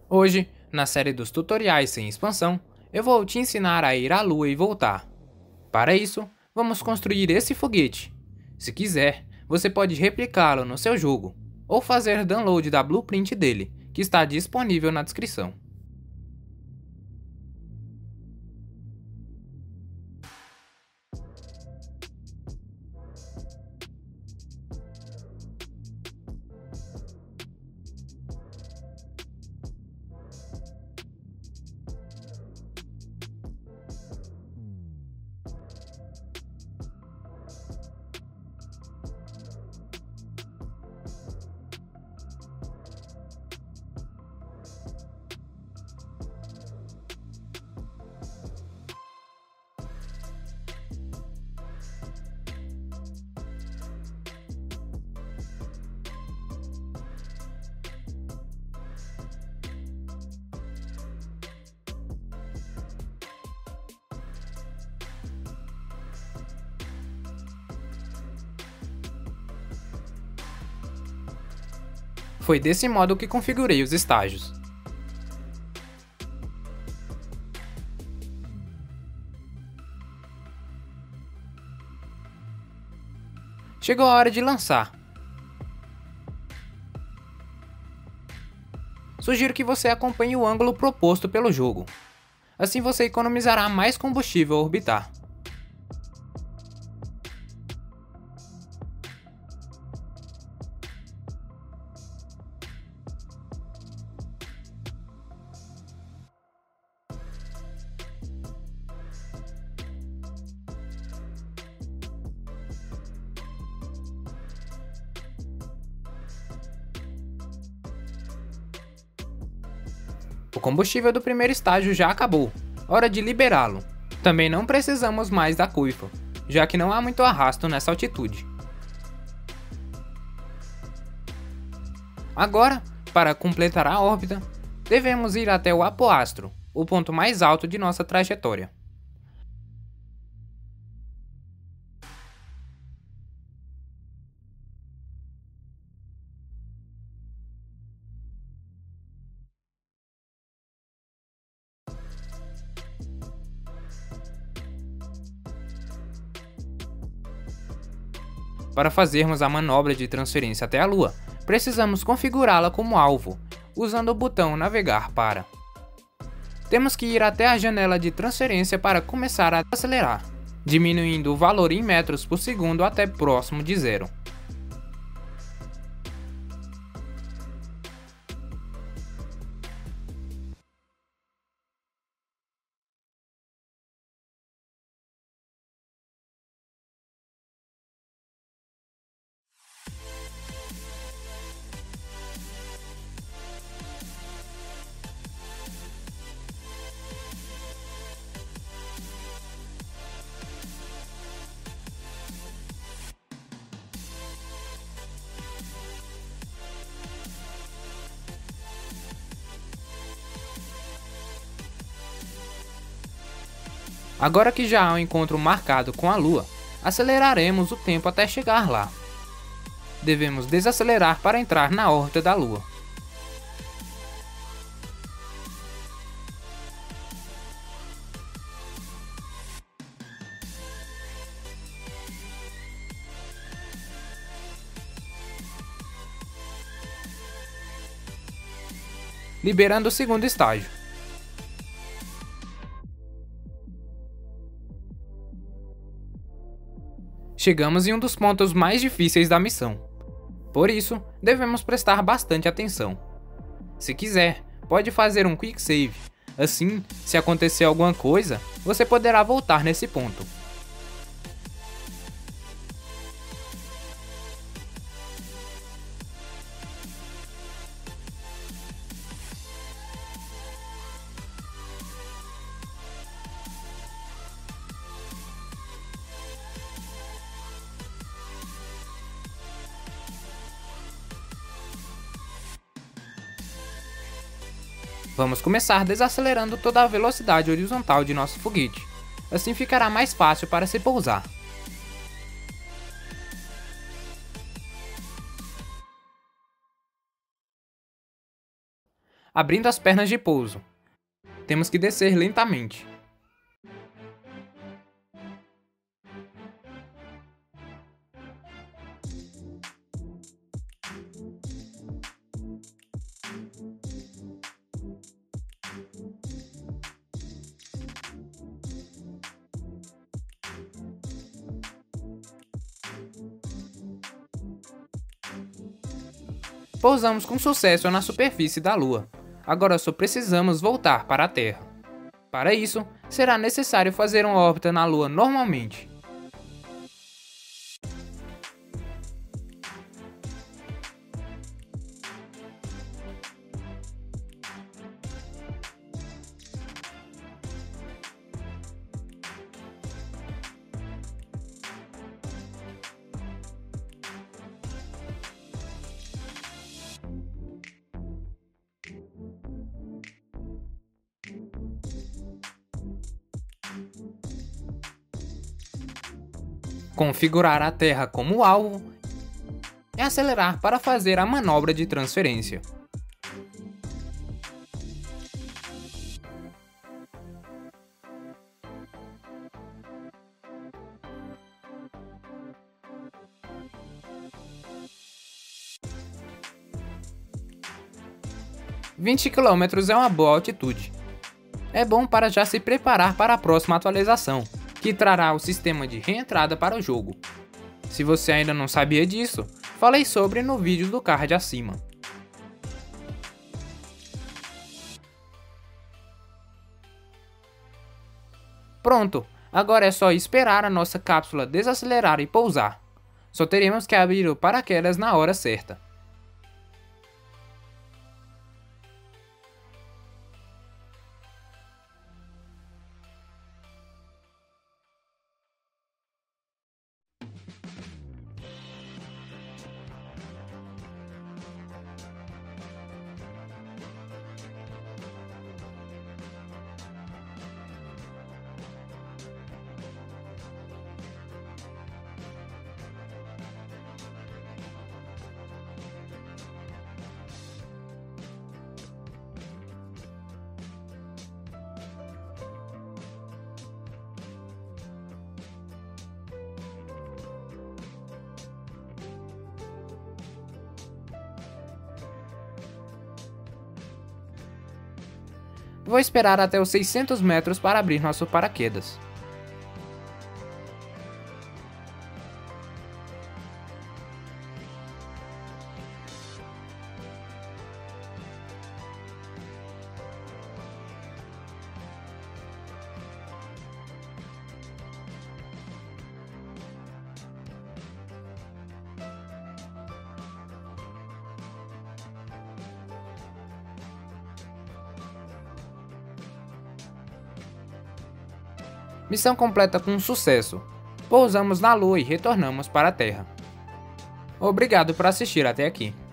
Hoje, na série dos tutoriais sem expansão, eu vou te ensinar a ir à Lua e voltar. Para isso, vamos construir esse foguete. Se quiser, você pode replicá-lo no seu jogo, ou fazer download da blueprint dele, que está disponível na descrição. Foi desse modo que configurei os estágios. Chegou a hora de lançar. Sugiro que você acompanhe o ângulo proposto pelo jogo. Assim você economizará mais combustível ao orbitar. O combustível do primeiro estágio já acabou, hora de liberá-lo. Também não precisamos mais da coifa, já que não há muito arrasto nessa altitude. Agora, para completar a órbita, devemos ir até o apoastro, o ponto mais alto de nossa trajetória. Para fazermos a manobra de transferência até a Lua, precisamos configurá-la como alvo, usando o botão Navegar para. Temos que ir até a janela de transferência para começar a acelerar, diminuindo o valor em metros por segundo até próximo de zero. Agora que já há um encontro marcado com a Lua, aceleraremos o tempo até chegar lá. Devemos desacelerar para entrar na órbita da Lua. Liberando o segundo estágio. Chegamos em um dos pontos mais difíceis da missão. Por isso, devemos prestar bastante atenção. Se quiser, pode fazer um quick save. Assim, se acontecer alguma coisa, você poderá voltar nesse ponto. Vamos começar desacelerando toda a velocidade horizontal de nosso foguete. Assim ficará mais fácil para se pousar. abrindo as pernas de pouso. Temos que descer lentamente. Pousamos com sucesso na superfície da Lua. Agora só precisamos voltar para a Terra. Para isso, será necessário fazer uma órbita na Lua normalmente. Configurar a Terra como alvo e acelerar para fazer a manobra de transferência. $20 km é uma boa altitude. É bom para já se preparar para a próxima atualização, que trará o sistema de reentrada para o jogo. Se você ainda não sabia disso, falei sobre no vídeo do card acima. Pronto, agora é só esperar a nossa cápsula desacelerar e pousar. Só teremos que abrir o paraquedas na hora certa. Vou esperar até os 600 metros para abrir nosso paraquedas. Missão completa com sucesso. Pousamos na Lua e retornamos para a Terra. Obrigado por assistir até aqui.